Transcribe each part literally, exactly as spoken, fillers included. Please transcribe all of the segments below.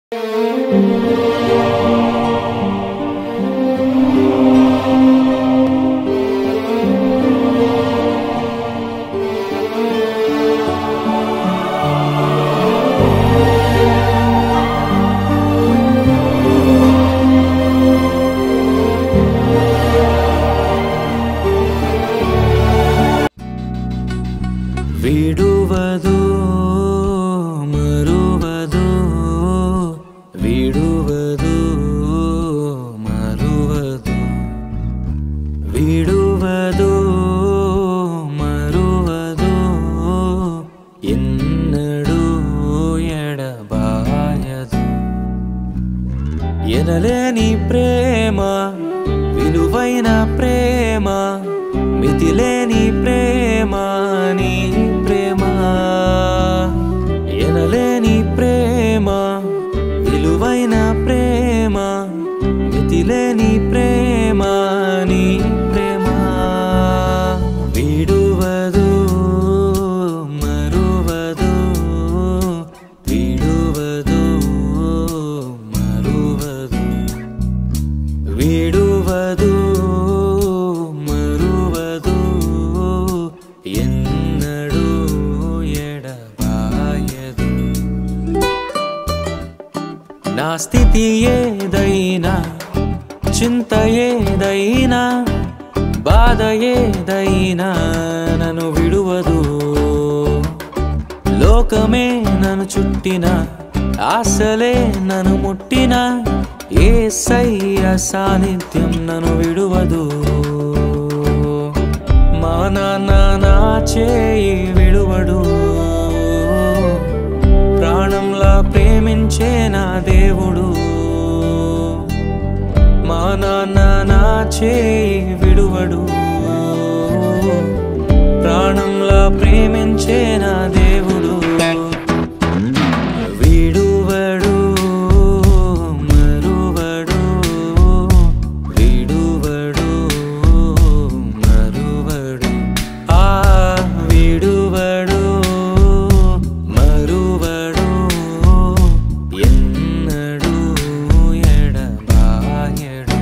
విడువదు మరువదు విడువదు మరువదు విడువదు మరువదు ఎన్నడూ ఎడబాయదు ఎనలేని ప్రేమ విలువైన ప్రేమ మితిలేని ప్రేమ నీ ప్రేమ ఎనలేని ప్రేమ విలువైన ప్రేమ మితిలేని ప్రేమ నీ ప్రేమ విడువదు మరువదు విడువదు మరువదు విడువదు నా స్థితి ఏదైనా చింత ఏదైనా బాధ ఏదైనా నన్ను విడువదు లోకమే నన్ను చుట్టిన ఆశలే నన్ను ముట్టిన యేసయ్య సాన్నిధ్యం నన్ను విడువదు మా నాన్న నా చేయి విడువడు ప్రాణంలా ప్రేమించే నా దేవుడు మా నాన్న నా చేయి విడువడు ప్రాణంలా ప్రేమించే నా దేవుడు విడువడు మరువడు విడువడు మరువడు ఆ విడువడు మరువడు ఎన్నడూ ఎడబాయడు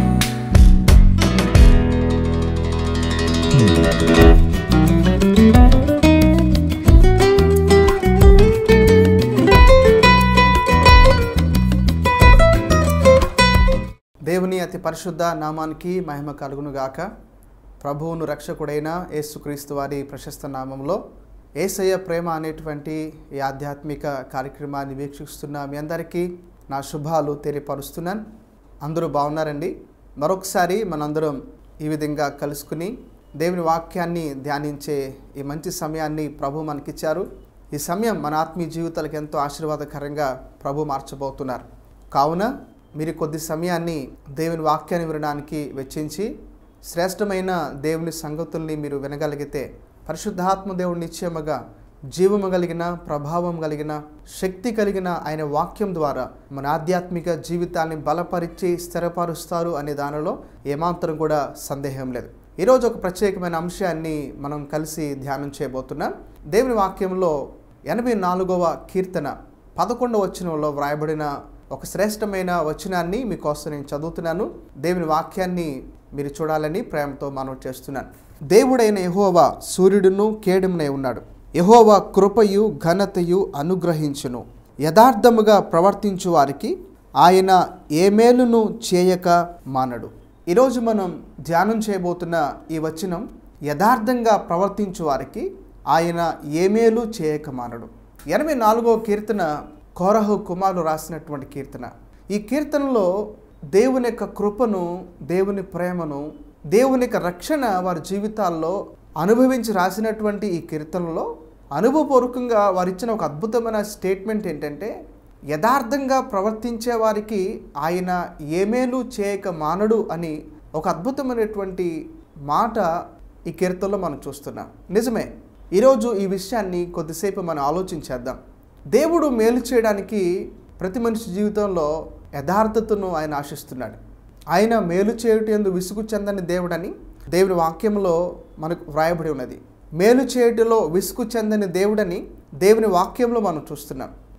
దేవుని అతి పరిశుద్ధ నామానికి మహిమ కలుగును గాక. ప్రభువును రక్షకుడైన యేసుక్రీస్తు వారి ప్రశస్త నామంలో యేసయ్య ప్రేమ అనేటువంటి ఈ ఆధ్యాత్మిక కార్యక్రమాన్ని వీక్షిస్తున్న మీ అందరికీ నా శుభాలు తెలియపరుస్తున్నాను. అందరూ బాగున్నారండి. మరొకసారి మనందరం ఈ విధంగా కలుసుకుని దేవుని వాక్యాన్ని ధ్యానించే ఈ మంచి సమయాన్ని ప్రభు మనకిచ్చారు. ఈ సమయం మన ఆత్మీయ జీవితాలకు ఎంతో ఆశీర్వాదకరంగా ప్రభు మార్చబోతున్నారు. కావున మీరు కొద్ది సమయాన్ని దేవుని వాక్యాన్ని వినడానికి వెచ్చించి శ్రేష్టమైన దేవుని సంగతుల్ని మీరు వినగలిగితే పరిశుద్ధాత్మ దేవుడు నిశ్చయముగా జీవము కలిగిన ప్రభావం కలిగిన శక్తి కలిగిన ఆయన వాక్యం ద్వారా మన ఆధ్యాత్మిక జీవితాన్ని బలపరిచి స్థిరపరుస్తారు అనే దానిలో ఏమాత్రం కూడా సందేహం లేదు. ఈరోజు ఒక ప్రత్యేకమైన అంశాన్ని మనం కలిసి ధ్యానం చేయబోతున్నాం. దేవుని వాక్యంలో ఎనభై నాలుగవ కీర్తన పదకొండవ వచనంలో వ్రాయబడిన ఒక శ్రేష్టమైన వచనాన్ని మీకోసం నేను చదువుతున్నాను. దేవుని వాక్యాన్ని మీరు చూడాలని ప్రేమతో మనవి చేస్తున్నాను. దేవుడైన యెహోవా సూర్యుడును కేడెమునై ఉన్నాడు. యెహోవా కృపయు ఘనతయు అనుగ్రహించును. యథార్థముగా ప్రవర్తించు వారికి ఆయన ఏ మేలును చేయక మానడు. ఈరోజు మనం ధ్యానం చేయబోతున్న ఈ వచనం యథార్థంగా ప్రవర్తించు వారికి ఆయన ఏ మేలు చేయక మానడు. ఎనభై నాలుగవ కీర్తన కోరహు కుమారులు రాసినటువంటి కీర్తన. ఈ కీర్తనలో దేవుని యొక్క కృపను, దేవుని ప్రేమను, దేవుని యొక్క రక్షణ వారి జీవితాల్లో అనుభవించి రాసినటువంటి ఈ కీర్తనలో అనుభవపూర్వకంగా వారు ఇచ్చిన ఒక అద్భుతమైన స్టేట్మెంట్ ఏంటంటే యథార్థంగా ప్రవర్తించే వారికి ఆయన ఏమేలు చేయక మానడు అని ఒక అద్భుతమైనటువంటి మాట ఈ కీర్తనలో మనం చూస్తున్నాం. నిజమే, ఈరోజు ఈ విషయాన్ని కొద్దిసేపు మనం ఆలోచించేద్దాం. దేవుడు మేలు చేయడానికి ప్రతి మనిషి జీవితంలో యథార్థతను ఆయన ఆశిస్తున్నాడు. ఆయన మేలు చేయుటందు విసుగు చెందని దేవుడని దేవుని వాక్యంలో మనకు వ్రాయబడి ఉన్నది. మేలు చేయుటలో విసుగు చెందని దేవుడని దేవుని వాక్యంలో మనం చూస్తున్నాం.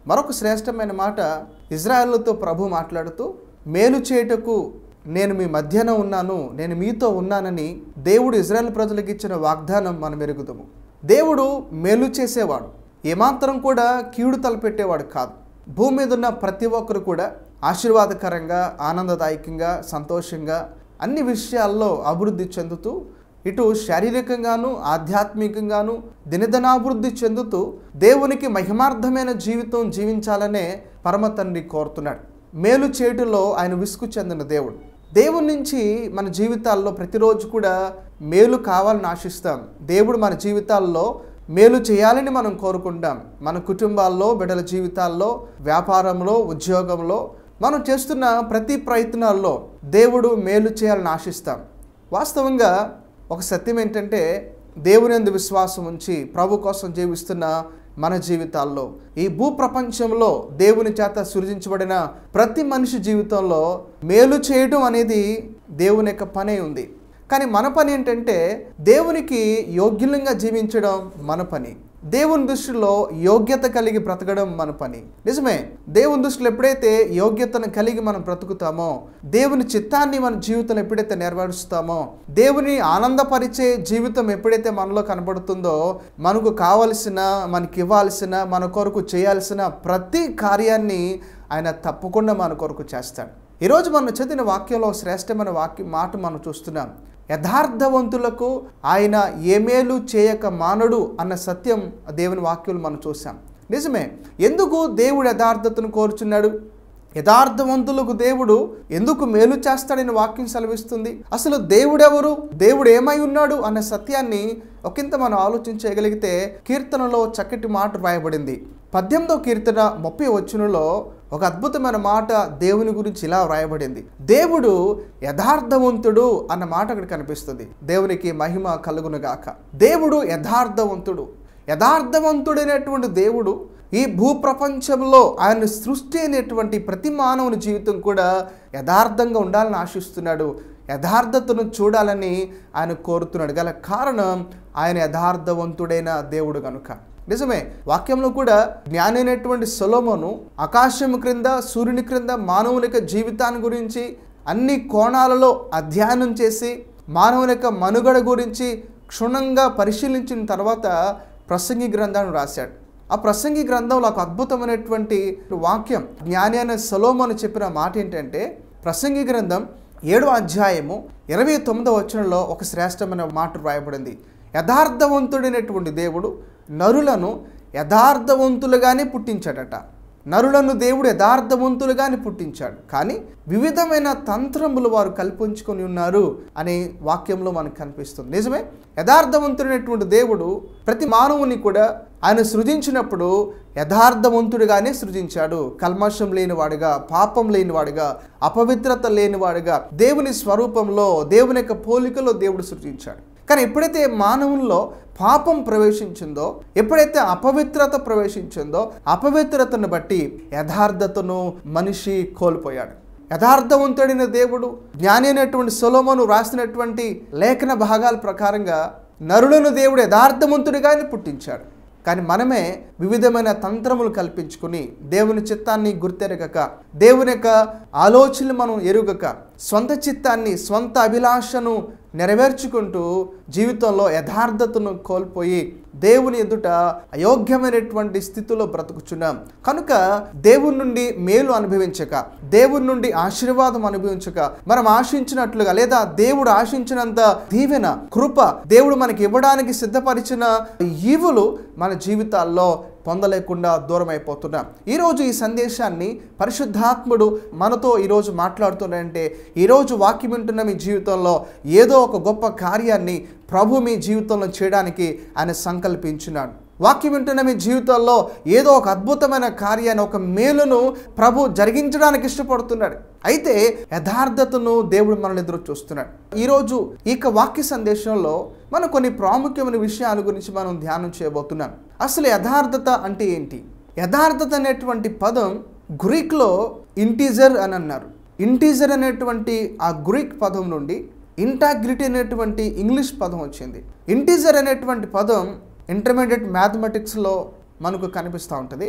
మరొక శ్రేష్టమైన మాట ఇజ్రాయేలుతో ప్రభు మాట్లాడుతూ, మేలు చేయుటకు నేను మీ మధ్యన ఉన్నాను, నేను మీతో ఉన్నానని దేవుడు ఇజ్రాయేల్ ప్రజలకు ఇచ్చిన వాగ్దానం మనం ఎరుగుదాము. దేవుడు మేలు చేసేవాడు, ఏమాత్రం కూడా కీడు తలపెట్టేవాడు కాదు. భూమి మీద ఉన్న ప్రతి ఒక్కరు కూడా ఆశీర్వాదకరంగా, ఆనందదాయకంగా, సంతోషంగా అన్ని విషయాల్లో అభివృద్ధి చెందుతూ, ఇటు శారీరకంగాను ఆధ్యాత్మికంగాను దినదినాభివృద్ధి చెందుతూ దేవునికి మహిమార్థమైన జీవితం జీవించాలనే పరమ తండ్రి కోరుతున్నాడు. మేలు చేయుటలో ఆయన విసుగు చెందిన దేవుడు. దేవుని నుంచి మన జీవితాల్లో ప్రతిరోజు కూడా మేలు కావాలని ఆశిస్తాం. దేవుడు మన జీవితాల్లో మేలు చేయాలని మనం కోరుకుంటాం. మన కుటుంబాల్లో, బిడ్డల జీవితాల్లో, వ్యాపారంలో, ఉద్యోగంలో మనం చేస్తున్న ప్రతి ప్రయత్నాల్లో దేవుడు మేలు చేయాలని ఆశిస్తాం. వాస్తవంగా ఒక సత్యం ఏంటంటే, దేవుని యందు విశ్వాసం ఉంచి ప్రభు కోసం జీవిస్తున్న మన జీవితాల్లో, ఈ భూప్రపంచంలో దేవుని చేత సృజించబడిన ప్రతి మనిషి జీవితంలో మేలు చేయడం అనేది దేవుని యొక్క పనే ఉంది. కానీ మన పని ఏంటంటే, దేవునికి యోగ్యంగా జీవించడం మన పని. దేవుని దృష్టిలో యోగ్యత కలిగి బ్రతకడం మన పని. నిజమే, దేవుని దృష్టిలో ఎప్పుడైతే యోగ్యతను కలిగి మనం బ్రతుకుతామో, దేవుని చిత్తాన్ని మన జీవితంలో ఎప్పుడైతే నెరవేరుస్తామో, దేవుని ఆనందపరిచే జీవితం ఎప్పుడైతే మనలో కనబడుతుందో, మనకు కావలసిన, మనకి ఇవ్వాల్సిన, మన కొరకు చేయాల్సిన ప్రతి కార్యాన్ని ఆయన తప్పకుండా మన కొరకు చేస్తాడు. ఈరోజు మనం చదివిన వాక్యంలో శ్రేష్టమైన వాక్య మాట మనం చూస్తున్నాం. యథార్థవంతులకు ఆయన ఏ మేలు చేయక మానడు అన్న సత్యం దేవుని వాక్యాలు మనం చూసాం. నిజమే, ఎందుకు దేవుడు యథార్థతను కోరుచున్నాడు? యథార్థవంతులకు దేవుడు ఎందుకు మేలు చేస్తాడని వాక్యం సెలవిస్తుంది. అసలు దేవుడెవరు, దేవుడు ఏమై ఉన్నాడు అన్న సత్యాన్ని ఒకంత మనం ఆలోచించగలిగితే కీర్తనలో చక్కటి మాట రాయబడింది. పద్దెనిమిదో కీర్తన ముప్పై వచనంలో ఒక అద్భుతమైన మాట దేవుని గురించి ఇలా వ్రాయబడింది. దేవుడు యథార్థవంతుడు అన్న మాట అక్కడ కనిపిస్తుంది. దేవునికి మహిమ కలుగును గాక. దేవుడు యథార్థవంతుడు. యథార్థవంతుడైనటువంటి దేవుడు ఈ భూప్రపంచంలో ఆయన సృష్టి అయినటువంటి ప్రతి మానవుని జీవితం కూడా యథార్థంగా ఉండాలని ఆశిస్తున్నాడు. యథార్థతను చూడాలని ఆయన కోరుతున్నాడు. గల కారణం ఆయన యథార్థవంతుడైన దేవుడు కనుక. నిజమే, వాక్యంలో కూడా జ్ఞాని అయినటువంటి సొలొమోను ఆకాశం క్రింద, సూర్యుని క్రింద మానవుని యొక్క జీవితాన్ని గురించి అన్ని కోణాలలో అధ్యయనం చేసి మానవుని యొక్క మనుగడ గురించి క్షుణ్ణంగా పరిశీలించిన తర్వాత ప్రసంగి గ్రంథాన్ని రాశాడు. ఆ ప్రసంగి గ్రంథంలో ఒక అద్భుతమైనటువంటి వాక్యం, జ్ఞాని అయిన సొలొమోను చెప్పిన మాట ఏంటంటే, ప్రసంగి గ్రంథం ఏడో అధ్యాయము ఇరవై తొమ్మిదో వచనంలో ఒక శ్రేష్టమైన మాట రాయబడింది. యథార్థవంతుడైనటువంటి దేవుడు నరులను యథార్థవంతులుగానే పుట్టించాడట. నరులను దేవుడు యథార్థవంతులుగానే పుట్టించాడు, కానీ వివిధమైన తంత్రములు వారు కల్పించుకొని ఉన్నారు అనే వాక్యంలో మనకు కనిపిస్తుంది. నిజమే, యథార్థవంతుడైనటువంటి దేవుడు ప్రతి మానవుని కూడా ఆయన సృజించినప్పుడు యథార్థవంతుడిగానే సృజించాడు. కల్మషం లేనివాడుగా, పాపం లేనివాడుగా, అపవిత్రత లేనివాడుగా దేవుని స్వరూపంలో, దేవుని యొక్క పోలికలో దేవుడు సృజించాడు. కానీ ఎప్పుడైతే మానవుల్లో పాపం ప్రవేశించిందో, ఎప్పుడైతే అపవిత్రత ప్రవేశించిందో, అపవిత్రతను బట్టి యథార్థతను మనిషి కోల్పోయాడు. యథార్థవంతుడైన దేవుడు జ్ఞాని అయినటువంటి సొలొమోను రాసినటువంటి లేఖన భాగాల ప్రకారంగా నరులను దేవుడు యథార్థవంతుడిగానే పుట్టించాడు. కానీ మనమే వివిధమైన తంత్రములు కల్పించుకుని దేవుని చిత్తాన్ని గుర్తెరగక, దేవుని యొక్క ఆలోచనలు మనం ఎరుగక, స్వంత చిత్తాన్ని, స్వంత అభిలాషను నెరవేర్చుకుంటూ జీవితంలో యథార్థతను కోల్పోయి దేవుని ఎదుట అయోగ్యమైనటువంటి స్థితిలో బ్రతుకుచున్నాం. కనుక దేవుని నుండి మేలు అనుభవించక, దేవుని నుండి ఆశీర్వాదం అనుభవించక, మనం ఆశించినట్లుగా లేదా దేవుడు ఆశించినంత దీవెన, కృప దేవుడు మనకి ఇవ్వడానికి సిద్ధపరిచిన ఈవులు మన జీవితాల్లో పొందలేకుండా దూరం అయిపోతున్నాం. ఈరోజు ఈ సందేశాన్ని పరిశుద్ధాత్ముడు మనతో ఈరోజు మాట్లాడుతున్నాడంటే, ఈరోజు వాక్యం వింటున్న మీ జీవితంలో ఏదో ఒక గొప్ప కార్యాన్ని ప్రభు మీ జీవితంలో చేయడానికి ఆయన సంకల్పించున్నాడు. వాక్యం వింటున్న మీ జీవితాల్లో ఏదో ఒక అద్భుతమైన కార్యాన్ని, ఒక మేలును ప్రభు జరిగించడానికి ఇష్టపడుతున్నాడు. అయితే యథార్థతను దేవుడు మనల్ని ఎదురు చూస్తున్నాడు. ఈరోజు ఈ వాక్య సందేశంలో మనం కొన్ని ప్రాముఖ్యమైన విషయాల గురించి మనం ధ్యానం చేయబోతున్నాం. అసలు యథార్థత అంటే ఏంటి? యథార్థత అనేటువంటి పదం గ్రీక్లో ఇంటీజర్ అని అన్నారు. ఇంటీజర్ అనేటువంటి ఆ గ్రీక్ పదం నుండి ఇంటాగ్రిటీ అనేటువంటి ఇంగ్లీష్ పదం వచ్చింది. ఇంటీజర్ అనేటువంటి పదం ఇంటర్మీడియట్ మ్యాథమెటిక్స్లో మనకు కనిపిస్తూ ఉంటుంది.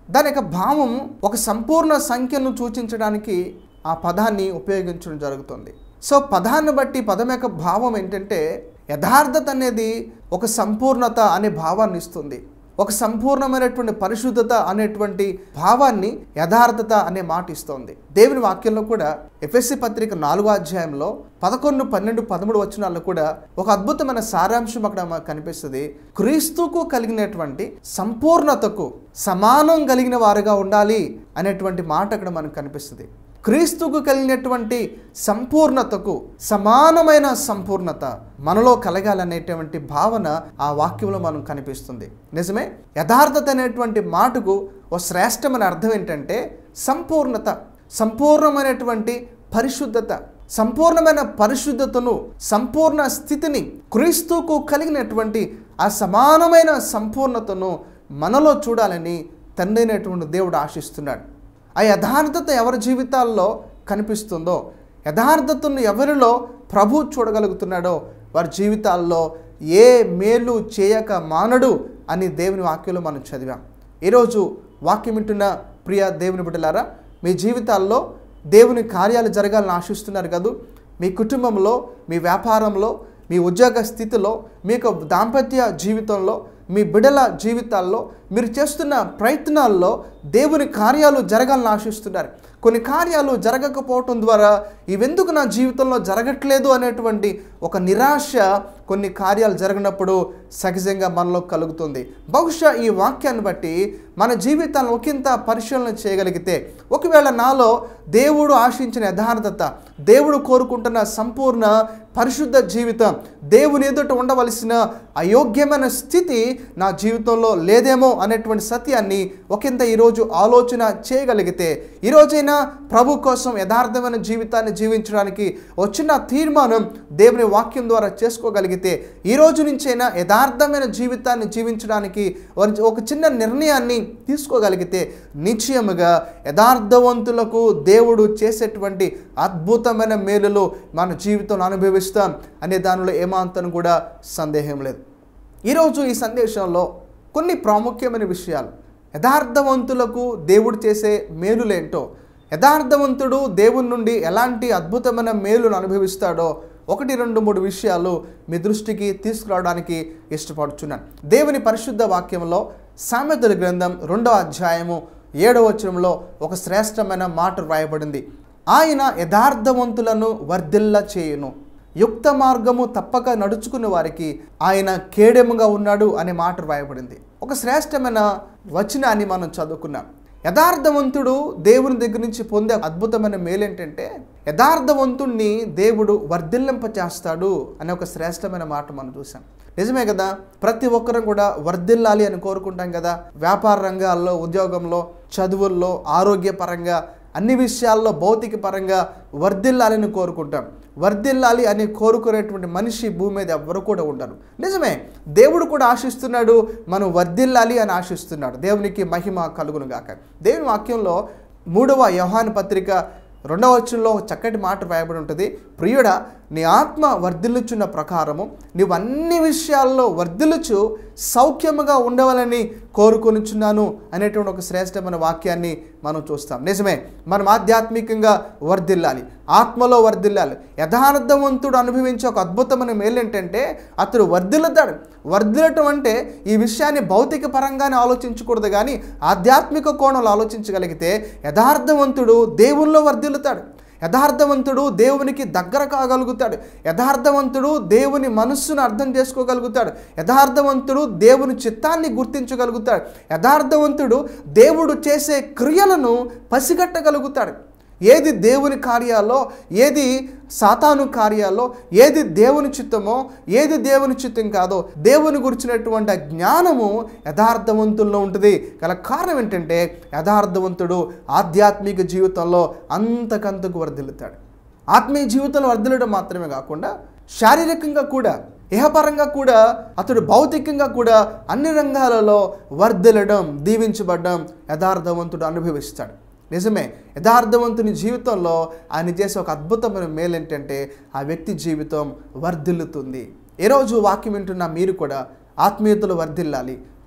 దాని యొక్క భావం ఒక సంపూర్ణ సంఖ్యను సూచించడానికి ఆ పదాన్ని ఉపయోగించడం జరుగుతుంది. సో పదాన్ని బట్టి పదం యొక్క భావం ఏంటంటే యథార్థత అనేది ఒక సంపూర్ణత అనే భావాన్ని ఇస్తుంది. ఒక సంపూర్ణమైనటువంటి పరిశుద్ధత అనేటువంటి భావాన్ని యథార్థత అనే మాట ఇస్తోంది. దేవుని వాక్యంలో కూడా ఎఫెసీ పత్రిక నాలుగో అధ్యాయంలో పదకొండు పన్నెండు పదమూడు వచనాల్లో కూడా ఒక అద్భుతమైన సారాంశం అక్కడ మనకు కనిపిస్తుంది. క్రీస్తుకు కలిగినటువంటి సంపూర్ణతకు సమానం కలిగిన వారుగా ఉండాలి అనేటువంటి మాట అక్కడ మనకు కనిపిస్తుంది. క్రీస్తుకు కలిగినటువంటి సంపూర్ణతకు సమానమైన సంపూర్ణత మనలో కలగాలనేటువంటి భావన ఆ వాక్యంలో మనం కనిపిస్తుంది. నిజమే, యథార్థత అనేటువంటి మాటకు ఒక శ్రేష్టమైన అర్థం ఏంటంటే సంపూర్ణత, సంపూర్ణమైనటువంటి పరిశుద్ధత. సంపూర్ణమైన పరిశుద్ధతను, సంపూర్ణ స్థితిని, క్రీస్తుకు కలిగినటువంటి ఆ సమానమైన సంపూర్ణతను మనలో చూడాలని తండ్రి అయినటువంటి దేవుడు ఆశిస్తున్నాడు. ఆ యథార్థత ఎవరి జీవితాల్లో కనిపిస్తుందో, యథార్థతను ఎవరిలో ప్రభు చూడగలుగుతున్నాడో వారి జీవితాల్లో ఏ మేలు చేయక మానడు అని దేవుని వాక్యంలో మనం చదివాం. ఈరోజు వాక్యం వింటున్న ప్రియ దేవుని బిడ్డలారా, మీ జీవితాల్లో దేవుని కార్యాలు జరగాలని ఆశిస్తున్నారు కదూ. మీ కుటుంబంలో, మీ వ్యాపారంలో, మీ ఉద్యోగ స్థితిలో, మీ యొక్క దాంపత్య జీవితంలో, మీ బిడ్డల జీవితాల్లో మీరు చేస్తున్న ప్రయత్నాల్లో దేవుని కార్యాలు జరగాలని ఆశిస్తున్నారు. కొన్ని కార్యాలు జరగకపోవటం ద్వారా ఇవెందుకు నా జీవితంలో జరగట్లేదు అనేటువంటి ఒక నిరాశ కొన్ని కార్యాలు జరగనప్పుడు సహజంగా మనలో కలుగుతుంది. బహుశా ఈ వాక్యాన్ని బట్టి మన జీవితాలను ఒకంత పరిశీలన చేయగలిగితే, ఒకవేళ నాలో దేవుడు ఆశించిన యథార్థత, దేవుడు కోరుకుంటున్న సంపూర్ణ పరిశుద్ధ జీవితం, దేవుని ఎదుట ఉండవలసిన అయోగ్యమైన స్థితి నా జీవితంలో లేదేమో అనేటువంటి సత్యాన్ని ఒకంత ఈరోజు ఆలోచన చేయగలిగితే, ఈరోజైనా ప్రభు కోసం యథార్థమైన జీవితాన్ని జీవించడానికి వచ్చిన తీర్మానం దేవుని వాక్యం ద్వారా చేసుకోగలిగితే, ఈ రోజు నుంచైనా యథార్థమైన జీవితాన్ని జీవించడానికి ఒక చిన్న నిర్ణయాన్ని తీసుకోగలిగితే నిశ్చయముగా యథార్థవంతులకు దేవుడు చేసేటువంటి అద్భుతమైన మేలులు మన జీవితంలో అనుభవిస్తాం అనే దానిలో ఏమాంతం కూడా సందేహం లేదు. ఈరోజు ఈ సందేశంలో కొన్ని ప్రాముఖ్యమైన విషయాలు, యథార్థవంతులకు దేవుడు చేసే మేలులేంటో, యథార్థవంతుడు దేవుని నుండి ఎలాంటి అద్భుతమైన మేలును అనుభవిస్తాడో ఒకటి రెండు మూడు విషయాలు మీ దృష్టికి తీసుకురావడానికి ఇష్టపడుచున్నాను. దేవుని పరిశుద్ధ వాక్యంలో సామెతల గ్రంథం రెండవ అధ్యాయము ఏడవ వచనంలో ఒక శ్రేష్టమైన మాట వ్రాయబడింది. ఆయన యథార్థవంతులను వర్ధిల్ల చేయును, యుక్త మార్గము తప్పక నడుచుకున్న వారికి ఆయన కేడెముగా ఉన్నాడు అనే మాట వ్రాయబడింది. ఒక శ్రేష్టమైన వచనాన్ని మనం చదువుకున్నాం. యథార్థవంతుడు దేవుని దగ్గర నుంచి పొందే అద్భుతమైన మేలేంటంటే యథార్థవంతుణ్ణి దేవుడు వర్ధిల్లింప చేస్తాడు అనే ఒక శ్రేష్టమైన మాట మనం చూసాం. నిజమే కదా, ప్రతి ఒక్కరం కూడా వర్ధిల్లాలి అని కోరుకుంటాం కదా. వ్యాపార రంగాల్లో, ఉద్యోగంలో, చదువుల్లో, ఆరోగ్యపరంగా, అన్ని విషయాల్లో భౌతిక పరంగా వర్ధిల్లాలని కోరుకుంటాం. వర్ధిల్లాలి అని కోరుకునేటువంటి మనిషి భూమి మీద ఎవ్వరు కూడా ఉండరు. నిజమే, దేవుడు కూడా ఆశిస్తున్నాడు, మనం వర్ధిల్లాలి అని ఆశిస్తున్నాడు. దేవునికి మహిమ కలుగును గాక. దేవుని వాక్యంలో మూడవ యోహాను పత్రిక రెండవ వచనంలో చక్కటి మాట రాయబడి ఉంటుంది. ప్రియుడా, నీ ఆత్మ వర్ధిల్లుచున్న ప్రకారము నీవు అన్ని విషయాల్లో వర్ధిల్లుచు సౌఖ్యముగా ఉండవాలని కోరుకొనిచున్నాను అనేటువంటి ఒక శ్రేష్టమైన వాక్యాన్ని మనం చూస్తాం. నిజమే, మనం ఆధ్యాత్మికంగా వర్ధిల్లాలి, ఆత్మలో వర్ధిల్లాలి. యథార్థవంతుడు అనుభవించే ఒక అద్భుతమైన మేలు ఏంటంటే అతడు వర్ధిల్లుతాడు. వర్ధిల్లటం అంటే ఈ విషయాన్ని భౌతిక పరంగానే ఆలోచించకూడదు, కానీ ఆధ్యాత్మిక కోణంలో ఆలోచించగలిగితే యథార్థవంతుడు దేవుల్లో వర్ధిల్లుతాడు. యథార్థవంతుడు దేవునికి దగ్గర కాగలుగుతాడు. యథార్థవంతుడు దేవుని మనస్సును అర్థం చేసుకోగలుగుతాడు. యథార్థవంతుడు దేవుని చిత్తాన్ని గుర్తించగలుగుతాడు. యథార్థవంతుడు దేవుడు చేసే క్రియలను పసిగట్టగలుగుతాడు. ఏది దేవుని కార్యాలో, ఏది సాతాను కార్యాలో, ఏది దేవుని చిత్తమో, ఏది దేవుని చిత్తం కాదో దేవుని గురించినటువంటి జ్ఞానము యథార్థవంతుల్లో ఉంటుంది. గల కారణం ఏంటంటే యథార్థవంతుడు ఆధ్యాత్మిక జీవితంలో అంతకంతకు వర్ధిల్లుతాడు. ఆత్మీయ జీవితంలో వర్ధిల్లడం మాత్రమే కాకుండా శారీరకంగా కూడా, ఇహపరంగా కూడా, అతడు భౌతికంగా కూడా అన్ని రంగాలలో వర్ధిల్లడం, దీవించబడడం యథార్థవంతుడు అనుభవిస్తాడు. నిజమే, యథార్థవంతుని జీవితంలో ఆయన చేసే ఒక అద్భుతమైన మేలు ఏంటంటే ఆ వ్యక్తి జీవితం వర్ధిల్లుతుంది. ఈరోజు వాక్యం వింటున్న మీరు కూడా ఆత్మీయతలో వర్ధిల్లాలి,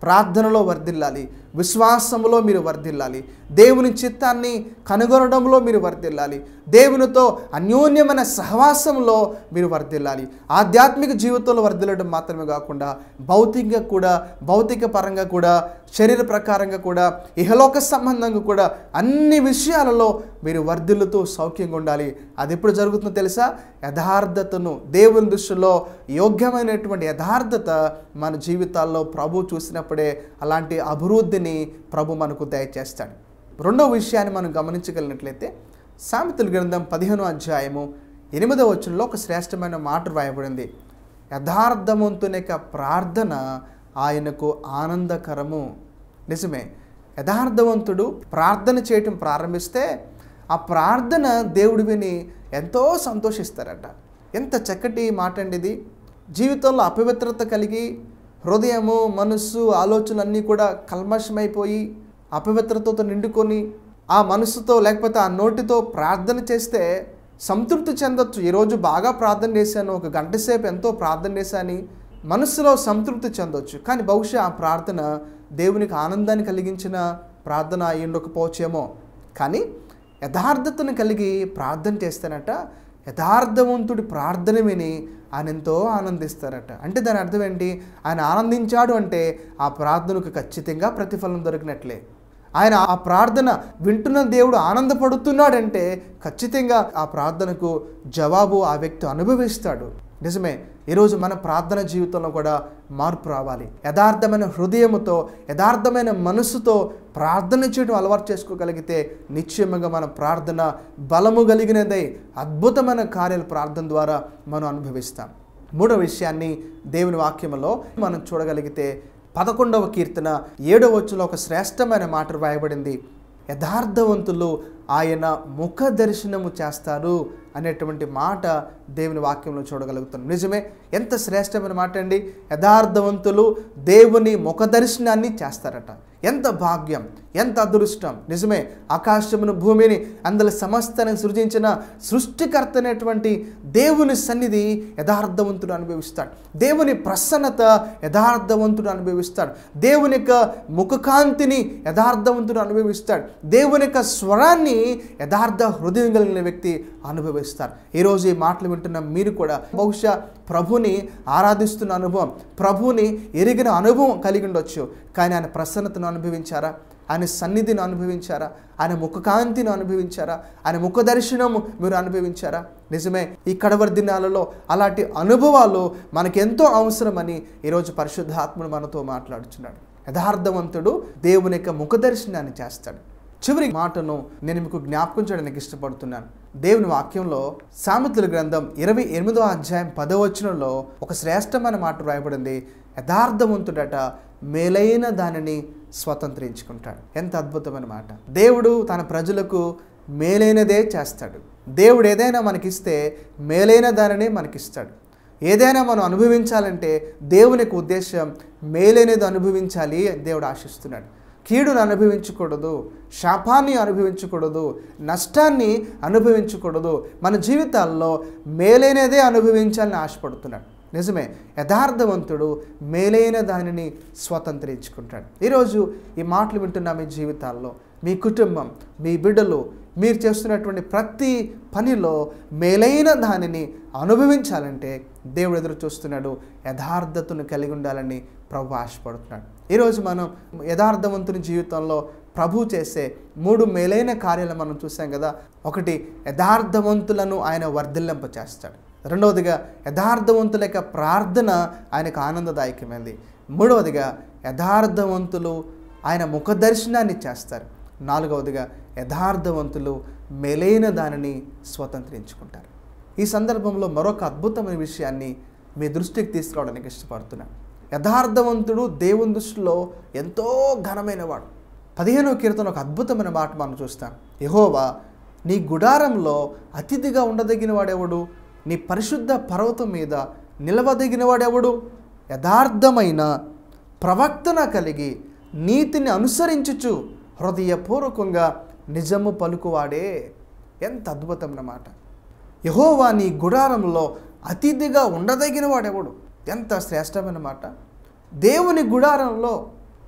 ప్రార్థనలో వర్ధిల్లాలి, విశ్వాసంలో మీరు వర్ధిల్లాలి, దేవుని చిత్తాన్ని కనుగొనడంలో మీరు వర్ధిల్లాలి, దేవునితో అన్యోన్యమైన సహవాసంలో మీరు వర్ధిల్లాలి. ఆధ్యాత్మిక జీవితంలో వర్ధిల్లడం మాత్రమే కాకుండా భౌతికంగా కూడా, భౌతిక పరంగా కూడా, శరీర ప్రకారంగా కూడా, ఇహలోక సంబంధంగా కూడా అన్ని విషయాలలో మీరు వర్ధిల్లుతూ సౌఖ్యంగా ఉండాలి. అది ఎప్పుడు జరుగుతుందో తెలుసా? యథార్థతను, దేవుని దృష్టిలో యోగ్యమైనటువంటి యథార్థత మన జీవితాల్లో ప్రభు చూసినప్పుడే అలాంటి అభివృద్ధిని ప్రభు మనకు దయచేస్తాడు. రెండవ విషయాన్ని మనం గమనించగలిగినట్లయితే సామెతల గ్రంథం పదిహేనో అధ్యాయము ఎనిమిదవ వచనంలో ఒక శ్రేష్టమైన మాట రాయబడింది. యథార్థవంతుని యొక్క ప్రార్థన ఆయనకు ఆనందకరము. నిజమే, యథార్థవంతుడు ప్రార్థన చేయటం ప్రారంభిస్తే ఆ ప్రార్థన దేవుడు విని ఎంతో సంతోషిస్తారట. ఎంత చక్కటి మాట అండి ఇది. జీవితంలో అపవిత్రత కలిగి హృదయము, మనస్సు, ఆలోచనలన్నీ కూడా కల్మషమైపోయి అపవిత్రతతో నిండుకొని ఆ మనసుతో లేకపోతే ఆ నోటితో ప్రార్థన చేస్తే సంతృప్తి చెందొచ్చు. ఈరోజు బాగా ప్రార్థన చేశాను, ఒక గంట సేపు ఎంతో ప్రార్థన చేశాను, మనసులో సంతృప్తి చెందొచ్చు. కానీ బహుశా ఆ ప్రార్థన దేవునికి ఆనందాన్ని కలిగించిన ప్రార్థన అయి ఉండకపోవచ్చేమో. కానీ యథార్థతను కలిగి ప్రార్థన చేస్తానట, యథార్థవంతుడి ప్రార్థన విని ఆయన ఎంతో ఆనందిస్తారట. అంటే దాని అర్థం ఏంటి? ఆయన ఆనందించాడు అంటే ఆ ప్రార్థనకు ఖచ్చితంగా ప్రతిఫలం దొరికినట్లే. ఆయన ఆ ప్రార్థన వింటున్న దేవుడు ఆనందపడుతున్నాడంటే ఖచ్చితంగా ఆ ప్రార్థనకు జవాబు ఆ వ్యక్తి అనుభవిస్తాడు. నిజమే, ఈరోజు మన ప్రార్థన జీవితంలో కూడా మార్పు రావాలి. యథార్థమైన హృదయముతో, యథార్థమైన మనస్సుతో ప్రార్థన చేయడం అలవాటు చేసుకోగలిగితే నిశ్చయంగా మన ప్రార్థన బలము కలిగినదై అద్భుతమైన కార్యాలు ప్రార్థన ద్వారా మనం అనుభవిస్తాం. మూడవ విషయాన్ని దేవుని వాక్యములో మనం చూడగలిగితే పదకొండవ కీర్తన ఏడవ వచనంలో ఒక శ్రేష్టమైన మాట రాయబడింది. యథార్థవంతులు ఆయన ముఖ దర్శనము చేస్తారు అనేటువంటి మాట దేవుని వాక్యంలో చూడగలుగుతాం. నిజమే, ఎంత శ్రేష్టమైన మాట అండి. యథార్థవంతులు దేవుని ముఖ దర్శనాన్ని చేస్తారట. ఎంత భాగ్యం, ఎంత అదృష్టం. నిజమే, ఆకాశమును భూమిని అందులో సమస్తాన్ని సృజించిన సృష్టికర్త అనేటువంటి దేవుని సన్నిధి యథార్థవంతుడు అనుభవిస్తాడు. దేవుని ప్రసన్నత యథార్థవంతుడు అనుభవిస్తాడు. దేవుని యొక్క ముఖకాంతిని యథార్థవంతుడు అనుభవిస్తాడు. దేవుని యొక్క స్వరాన్ని యథార్థ హృదయం కలిగిన వ్యక్తి అనుభవిస్తారు. ఈరోజు ఈ మాటలు వింటున్న మీరు కూడా బహుశా ప్రభుని ఆరాధిస్తున్న అనుభవం, ప్రభుని ఎరిగిన అనుభవం కలిగి ఉండొచ్చు. కానీ ఆయన ప్రసన్నతను అనుభవించారా? ఆయన సన్నిధిని అనుభవించారా? ఆయన ముఖకాంతిని అనుభవించారా? ఆయన ముఖ దర్శనము మీరు అనుభవించారా? నిజమే, ఈ కడవరి దినాలలో అలాంటి అనుభవాలు మనకెంతో అవసరమని ఈరోజు పరిశుద్ధాత్ముడు మనతో మాట్లాడుచున్నాడు. యథార్థవంతుడు దేవుని యొక్క ముఖ దర్శనాన్ని చేస్తాడు. చివరి మాటను నేను మీకు జ్ఞాపకం చేయడానికి ఇష్టపడుతున్నాను. దేవుని వాక్యంలో సామెతల గ్రంథం ఇరవై ఎనిమిదో అధ్యాయం పదో వచనంలో ఒక శ్రేష్టమైన మాట రాయబడింది. యథార్థవంతుడట మేలైన దానిని స్వతంత్రించుకుంటాడు. ఎంత అద్భుతమైన మాట. దేవుడు తన ప్రజలకు మేలైనదే చేస్తాడు. దేవుడు ఏదైనా మనకిస్తే మేలైన దానినే మనకిస్తాడు. ఏదైనా మనం అనుభవించాలంటే దేవునికి ఉద్దేశం మేలైనది అనుభవించాలి అని దేవుడు ఆశిస్తున్నాడు. కీడును అనుభవించకూడదు, శాపాన్ని అనుభవించకూడదు, నష్టాన్ని అనుభవించకూడదు. మన జీవితాల్లో మేలైనదే అనుభవించాలని ఆశపడుతున్నాడు. నిజమే, యథార్థవంతుడు మేలైన దానిని స్వతంత్రించుకుంటాడు. ఈరోజు ఈ మాటలు వింటున్న మీ జీవితాల్లో మీ కుటుంబం, మీ బిడ్డలు, మీరు చేస్తున్నటువంటి ప్రతి పనిలో మేలైన దానిని అనుభవించాలంటే దేవుడు ఎదురు చూస్తున్నాడు. యథార్థతను కలిగి ఉండాలని ప్రభు ఆశపడుతున్నాడు. ఈరోజు మనం యథార్థవంతుని జీవితంలో ప్రభు చేసే మూడు మేలైన కార్యాలు మనం చూసాం కదా. ఒకటి, యథార్థవంతులను ఆయన వర్ధిల్లింప చేస్తాడు. రెండవదిగా, యథార్థవంతుల యొక్క ప్రార్థన ఆయనకు ఆనందదాయకమైంది. మూడవదిగా, యథార్థవంతులు ఆయన ముఖ దర్శనాన్ని చేస్తారు. నాలుగవదిగా, యథార్థవంతులు మేలైన దానిని స్వతంత్రించుకుంటారు. ఈ సందర్భంలో మరొక అద్భుతమైన విషయాన్ని మీ దృష్టికి తీసుకురావడానికి ఇష్టపడుతున్నాను. యథార్థవంతుడు దేవుని దృష్టిలో ఎంతో ఘనమైన వాడు. పదిహేనవ కీర్తన ఒక అద్భుతమైన మాట మనం చూస్తాం. యెహోవా నీ గుడారంలో అతిథిగా ఉండదగిన వాడెవడు? నీ పరిశుద్ధ పర్వతం మీద నిలవదగిన వాడెవడు? యథార్థమైన ప్రవక్తన కలిగి నీతిని అనుసరించుచు హృదయపూర్వకంగా నిజము పలుకువాడే. ఎంత అద్భుతమైన మాట. యెహోవా నీ గుడారంలో అతిథిగా ఉండదగిన వాడెవడు? ఎంత శ్రేష్టమైన మాట. దేవుని గుడారంలో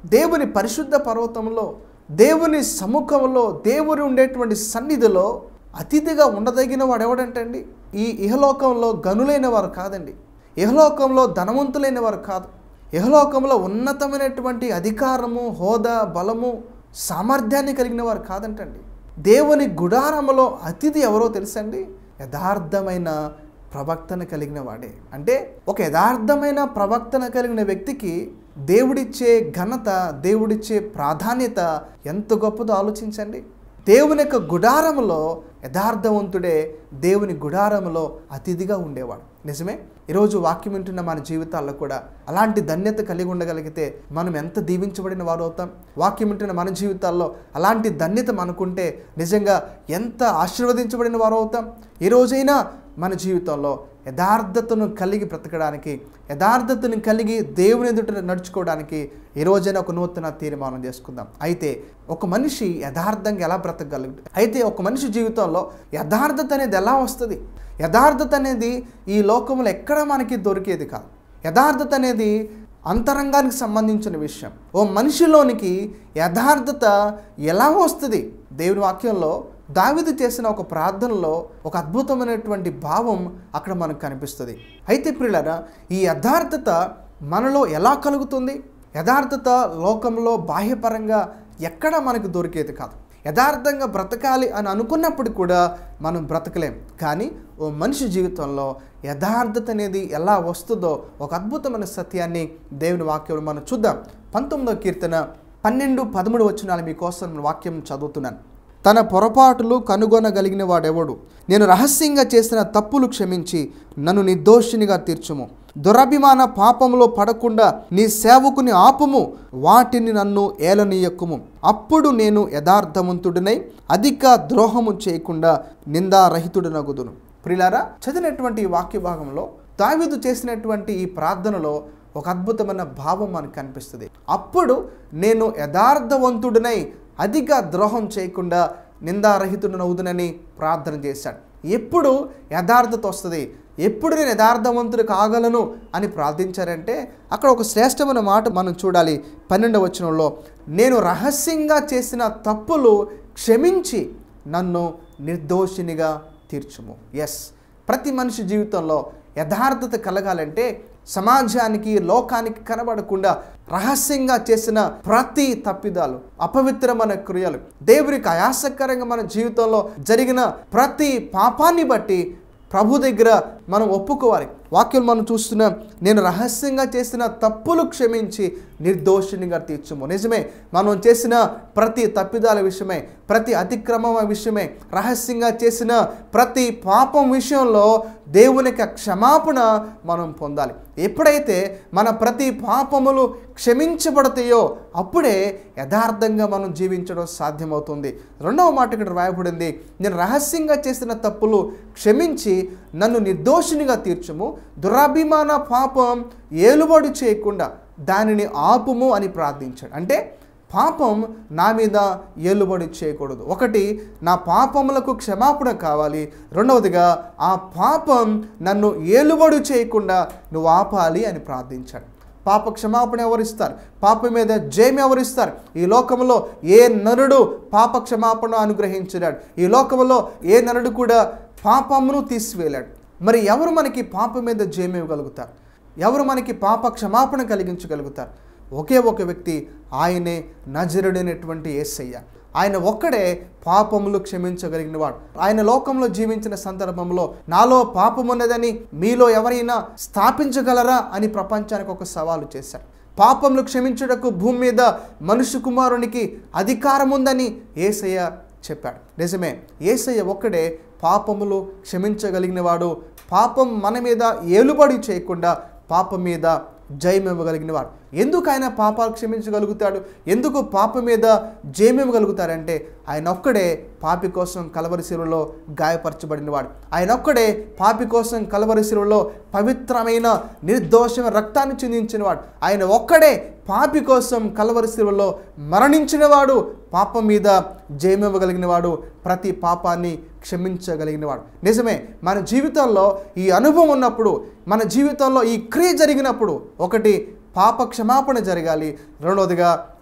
దేవుని పరిశుద్ధ పర్వతంలో, దేవుని సముఖంలో, దేవుని ఉండేటువంటి సన్నిధిలో అతిథిగా ఉండదగిన వాడు ఎవడంటండి? ఈ ఇహలోకంలో గనులైన వారు కాదండి, ఇహలోకంలో ధనవంతులైన వారు కాదు, ఇహలోకంలో ఉన్నతమైనటువంటి అధికారము, హోదా, బలము, సామర్థ్యాన్ని కలిగిన వారు కాదంటండి. దేవుని గుడారములో అతిథి ఎవరో తెలుసండి? యథార్థమైన ప్రవక్తన కలిగిన వాడే. అంటే ఒక యథార్థమైన ప్రవక్తన కలిగిన వ్యక్తికి దేవుడిచ్చే ఘనత, దేవుడిచ్చే ప్రాధాన్యత ఎంత గొప్పదో ఆలోచించండి. దేవుని యొక్క గుడారములో యథార్థవంతుడే దేవుని గుడారములో అతిథిగా ఉండేవాడు. నిజమే, ఈరోజు వాక్యం వింటున్న మన జీవితాల్లో కూడా అలాంటి ధన్యత కలిగి ఉండగలిగితే మనం ఎంత దీవించబడిన వారు అవుతాం. వాక్యం వింటున్న మన జీవితాల్లో అలాంటి ధన్యత మనకుంటే నిజంగా ఎంత ఆశీర్వదించబడిన వారు అవుతాం. ఈ రోజైనా మన జీవితంలో యథార్థతను కలిగి బ్రతకడానికి, యథార్థతను కలిగి దేవుని ఎదుట నడుచుకోవడానికి ఈ రోజైనా ఒక నూతన తీర్మానం చేసుకుందాం. అయితే ఒక మనిషి యథార్థంగా ఎలా బ్రతకగలడు? అయితే ఒక మనిషి జీవితంలో యథార్థత అనేది ఎలా వస్తుంది? యథార్థత అనేది ఈ లోకంలో ఎక్కడ మనకి దొరికేది కాదు. యథార్థత అనేది అంతరంగానికి సంబంధించిన విషయం. ఓ మనిషిలోనికి యథార్థత ఎలా వస్తుంది? దేవుని వాక్యంలో దావీదు చేసిన ఒక ప్రార్థనలో ఒక అద్భుతమైనటువంటి భావం అక్కడ మనకు కనిపిస్తుంది. అయితే ప్రియులారా, ఈ యథార్థత మనలో ఎలా కలుగుతుంది? యథార్థత లోకంలో బాహ్యపరంగా ఎక్కడ మనకు దొరికేది కాదు. యథార్థంగా బ్రతకాలి అని అనుకున్నప్పుడు కూడా మనం బ్రతకలేం. కానీ ఓ మనిషి జీవితంలో యథార్థత అనేది ఎలా వస్తుందో ఒక అద్భుతమైన సత్యాన్ని దేవుని వాక్యంలో మనం చూద్దాం. పంతొమ్మిదవ కీర్తన పన్నెండు పదమూడు వచనాలు మీకోసం వాక్యం చదువుతున్నాను. తన పొరపాటులు కనుగొనగలిగిన వాడెవడు? నేను రహస్యంగా చేసిన తప్పులు క్షమించి నన్ను నిర్దోషినిగా తీర్చుము. దురభిమాన పాపంలో పడకుండా నీ సేవకుని ఆపుము, వాటిని నన్ను ఏలనీయక్కుము. అప్పుడు నేను యథార్థవంతుడినై అధిక ద్రోహము చేయకుండా నిందారహితుడనగుదును. ప్రియులారా, చదివినటువంటి ఈ వాక్య భాగంలో దావీదు చేసినటువంటి ఈ ప్రార్థనలో ఒక అద్భుతమైన భావం మనకు కనిపిస్తుంది. అప్పుడు నేను యథార్థవంతుడినై అధిక ద్రోహం చేయకుండా నిందారహితుడనవుదునని ప్రార్థన చేశాడు. ఎప్పుడు యథార్థత వస్తుంది? ఎప్పుడు నేను యథార్థవంతుడు కాగలను అని ప్రార్థించారంటే అక్కడ ఒక శ్రేష్టమైన మాట మనం చూడాలి. పన్నెండవ వచనంలో, నేను రహస్యంగా చేసిన తప్పులు క్షమించి నన్ను నిర్దోషినిగా తీర్చుము. ఎస్, ప్రతి మనిషి జీవితంలో యథార్థత కలగాలంటే సమాజానికి, లోకానికి కనబడకుండా రహస్యంగా చేసిన ప్రతి తప్పిదాలు, అపవిత్రమైన క్రియలు, దేవునికి ఆయాసకరంగా మన జీవితంలో జరిగిన ప్రతి పాపాన్ని బట్టి ప్రభు దగ్గర మనం ఒప్పుకోవాలి. వాక్యం మనం చూస్తున్నాం, నేను రహస్యంగా చేసిన తప్పులు క్షమించి నిర్దోషినిగా తీర్చుము. నిజమే, మనం చేసిన ప్రతి తప్పిదాల విషయమే, ప్రతి అతిక్రమం విషయమే, రహస్యంగా చేసిన ప్రతి పాపం విషయంలో దేవునికి క్షమాపణ మనం పొందాలి. ఎప్పుడైతే మన ప్రతి పాపములు క్షమించబడతాయో అప్పుడే యథార్థంగా మనం జీవించడం సాధ్యమవుతుంది. రెండవ మాట ఇక్కడ రాయబడింది, నేను రహస్యంగా చేసిన తప్పులు క్షమించి నన్ను నిర్దోషినిగా తీర్చుము. దురాభిమాన పాపం ఏలుబడి చేయకుండా దానిని ఆపుము అని ప్రార్థించాడు. అంటే పాపం నా మీద ఏలుబడి చేయకూడదు. ఒకటి, నా పాపములకు క్షమాపణ కావాలి. రెండవదిగా ఆ పాపం నన్ను ఏలుబడి చేయకుండా నువ్వు ఆపాలి అని ప్రార్థించాడు. పాప క్షమాపణ ఎవరిస్తారు? పాపం మీద జయం ఎవరిస్తారు? ఈ లోకంలో ఏ నరుడు పాప క్షమాపణ అనుగ్రహించాడు? ఈ లోకంలో ఏ నరుడు కూడా పాపమును తీసివేలాడు. మరి ఎవరు మనకి పాపం మీద జయం ఇవ్వగలుగుతారు? ఎవరు మనకి పాప క్షమాపణ కలిగించగలుగుతారు? ఒకే ఒక వ్యక్తి, ఆయనే నజరుడైనటువంటి యేసయ్య. ఆయన ఒక్కడే పాపములు క్షమించగలిగిన వాడు. ఆయన లోకంలో జీవించిన సందర్భంలో నాలో పాపం ఉన్నదని మీలో ఎవరైనా స్థాపించగలరా అని ప్రపంచానికి ఒక సవాలు చేశాడు. పాపములు క్షమించుటకు భూమి మీద మనుష్య కుమారునికి అధికారం ఉందని యేసయ్య చెప్పాడు. నిజమే, యేసయ్య ఒక్కడే పాపములు క్షమించగలిగిన వాడు. పాపం మన మీద ఏలుబడి చేయకుండా పాపం మీద జయం ఇవ్వగలిగిన వాడు. ఎందుకు ఆయన పాపాలు క్షమించగలుగుతాడు? ఎందుకు పాపం మీద జయం ఇవ్వగలుగుతారంటే ఆయన ఒక్కడే పాపి కోసం కలవరి శిలువలో గాయపరచబడినవాడు. ఆయన ఒక్కడే పాపి కోసం కలవరి శిలువలో పవిత్రమైన నిర్దోషమైన రక్తాన్ని చిందించినవాడు. ఆయన ఒక్కడే పాపి కోసం కలవరి శిలువలో మరణించినవాడు. పాపం మీద జయం ఇవ్వగలిగిన వాడు, ప్రతి పాపాన్ని క్షమించగలిగినవాడు. నిజమే, మన జీవితంలో ఈ అనుభవం ఉన్నప్పుడు, మన జీవితంలో ఈ క్రియ జరిగినప్పుడు ఒకటి పాప క్షమాపణ జరగాలి, రెండవదిగా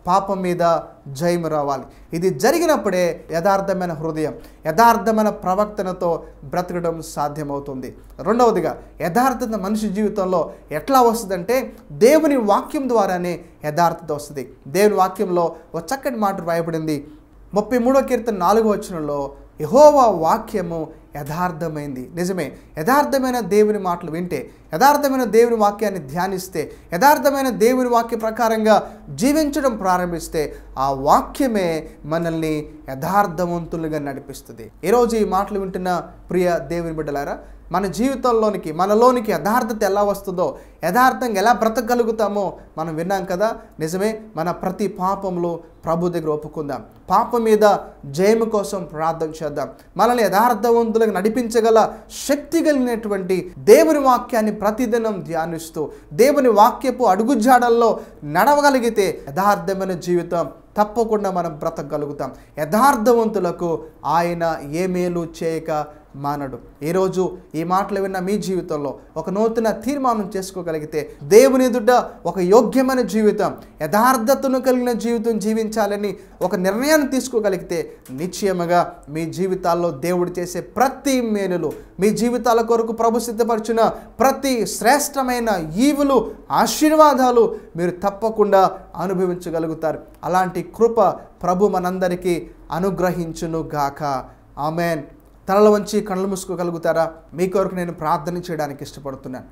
పాపం మీద జయము రావాలి. ఇది జరిగినప్పుడే యథార్థమైన హృదయం, యథార్థమైన ప్రవర్తనతో బ్రతకడం సాధ్యమవుతుంది. రెండవదిగా యథార్థత మనిషి జీవితంలో ఎట్లా వస్తుందంటే దేవుని వాక్యం ద్వారానే యథార్థత వస్తుంది. దేవుని వాక్యంలో ఒక చక్కటి మాట రాయబడింది. ముప్పై మూడో కీర్తన నాలుగో వచనంలో యెహోవా వాక్యము యథార్థమైంది. నిజమే, యథార్థమైన దేవుని మాటలు వింటే, యథార్థమైన దేవుని వాక్యాన్ని ధ్యానిస్తే, యథార్థమైన దేవుని వాక్య ప్రకారంగా జీవించడం ప్రారంభిస్తే ఆ వాక్యమే మనల్ని యథార్థవంతులుగా నడిపిస్తుంది. ఈరోజు ఈ మాటలు వింటున్న ప్రియ దేవుని బిడ్డలారా, మన జీవితంలోనికి మనలోనికి యథార్థత ఎలా వస్తుందో, యథార్థంగా ఎలా బ్రతకగలుగుతామో మనం విన్నాం కదా. నిజమే, మన ప్రతి పాపంలో ప్రభు దగ్గర ఒప్పుకుందాం. పాపం మీద జయము కోసం ప్రార్థన చేద్దాం. మనల్ని యథార్థవంతులకు నడిపించగల శక్తి కలిగినటువంటి దేవుని వాక్యాన్ని ప్రతిదినం ధ్యానిస్తూ దేవుని వాక్యపు అడుగుజాడల్లో నడవగలిగితే యథార్థమైన జీవితం తప్పకుండా మనం బ్రతకగలుగుతాం. యథార్థవంతులకు ఆయన ఏ మేలు చేయక మానడు. ఈరోజు ఈ మాటలు విన్న మీ జీవితంలో ఒక నూతన తీర్మానం చేసుకోగలిగితే, దేవుని ఎదుట ఒక యోగ్యమైన జీవితం, యథార్థతను కలిగిన జీవితం జీవించాలని ఒక నిర్ణయాన్ని తీసుకోగలిగితే నిశ్చయముగా మీ జీవితాల్లో దేవుడు చేసే ప్రతి మేలులు, మీ జీవితాల కొరకు ప్రభు సిద్ధపరిచిన ప్రతి శ్రేష్టమైన ఈవులు, ఆశీర్వాదాలు మీరు తప్పకుండా అనుభవించగలుగుతారు. అలాంటి కృప ప్రభు మనందరికీ అనుగ్రహించును గాక. ఆమెన్. తలల వంచి కళ్ళు మూసుకోగలుగుతారా? మీ కొరకు నేను ప్రార్థన చేయడానికి ఇష్టపడుతున్నాను.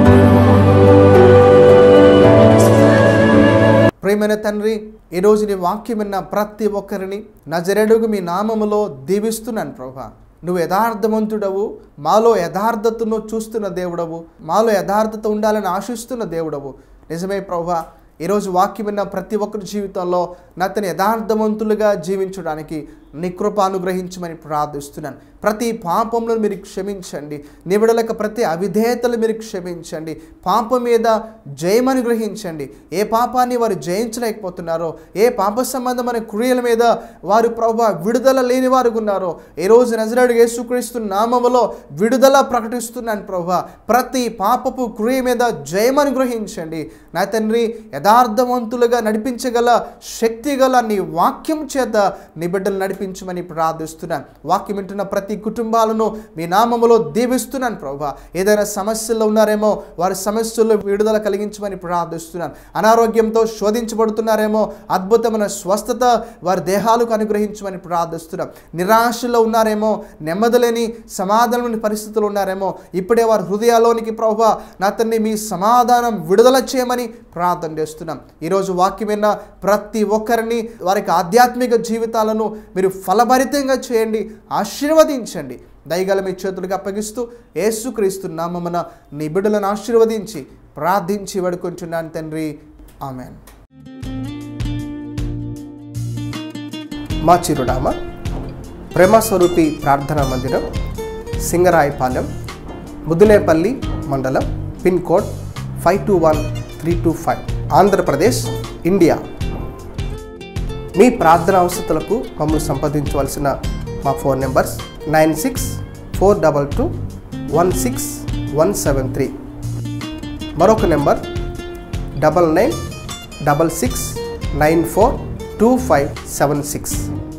ప్రియమైన తండ్రి, ఈరోజు నీ వాక్యం విన్న ప్రతి ఒక్కరిని నజరేయుడగు మీ నామములో దీవిస్తున్నాను ప్రభువా. నువ్వు యథార్థవంతుడవు, మాలో యథార్థతను చూస్తున్న దేవుడవు, మాలో యథార్థత ఉండాలని ఆశిస్తున్న దేవుడవు. నిజమే ప్రభువా, ఈరోజు వాక్యం విన్న ప్రతి ఒక్కరి జీవితంలో నాతని యథార్థవంతులుగా జీవించడానికి నీ కృప అనుగ్రహించమని ప్రార్థిస్తున్నాను. ప్రతి పాపంలో మీరు క్షమించండి. నిబిడలకు ప్రతి అవిధేయతలు మీరు క్షమించండి. పాపం మీద జయం అనుగ్రహించండి. ఏ పాపాన్ని వారు జయించలేకపోతున్నారో, ఏ పాప సంబంధమైన క్రియల మీద వారు ప్రభువా విడుదల లేని వారు ఉన్నారో, ఈరోజు నజరేయుడు యేసుక్రీస్తు నామములో విడుదల ప్రకటిస్తున్నాను ప్రభువా. ప్రతి పాపపు క్రియ మీద జయం అనుగ్రహించండి నా తండ్రి. యథార్థవంతులుగా నడిపించగల శక్తి గల నీ వాక్యం చేత నీ బిడ్డలు నడిపించమని ప్రార్థిస్తున్నాను. వాక్యం వింటున్న ప్రతి కుటుంబాలను మీ నామములో దీవిస్తున్నాను ప్రభువా. ఏదైనా సమస్యల్లో ఉన్నారేమో వారి సమస్యల్లో విడుదల కలిగించమని ప్రార్థిస్తున్నాను. అనారోగ్యంతో శోధించబడుతున్నారేమో అద్భుతమైన స్వస్థత వారి దేహాలకు అనుగ్రహించమని ప్రార్థిస్తున్నాం. నిరాశలో ఉన్నారేమో, నెమ్మదిలేని సమాధానమైన పరిస్థితులు ఉన్నారేమో, ఇప్పుడే వారి హృదయాల్లోనికి ప్రభువా నా తండ్రి మీ సమాధానం విడుదల చేయమని ప్రార్థన చేస్తున్నాం. ఈరోజు వాక్యం విన్న ప్రతి ఒక్కరిని వారికి ఆధ్యాత్మిక జీవితాలను మీరు ఫలభరితంగా చేయండి, ఆశీర్వదించండి. దయగల మీ చేతులకు అప్పగిస్తూ యేసుక్రీస్తు నామమున నీ బిడ్డలను ఆశీర్వదించి ప్రార్థించి వేడుకుంటున్నాను తండ్రి. ఆమెన్. మా చిరునామా ప్రేమస్వరూపి ప్రార్థనా మందిరం, సింగరాయపాలెం, ముదునేపల్లి మండలం, pin code five two one three two five, Andhra Pradesh, India. మీ ప్రార్థన అవసరాలకు మమ్మల్ని సంప్రదించవలసిన మా phone numbers nine six four double two one six one seven three, మరొక number double nine double six nine four two five seven six.